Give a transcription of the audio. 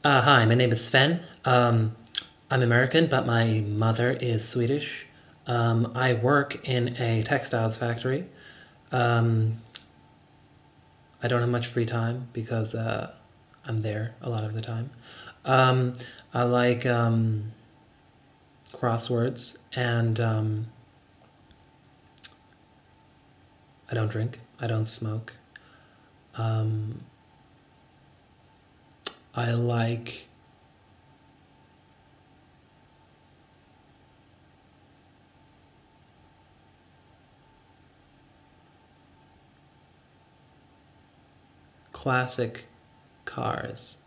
Hi, my name is Sven. I'm American, but my mother is Swedish. I work in a textiles factory. Um, I don't have much free time because I'm there a lot of the time. Um, I like crosswords, and I don't drink. I don't smoke. Um, I like classic cars.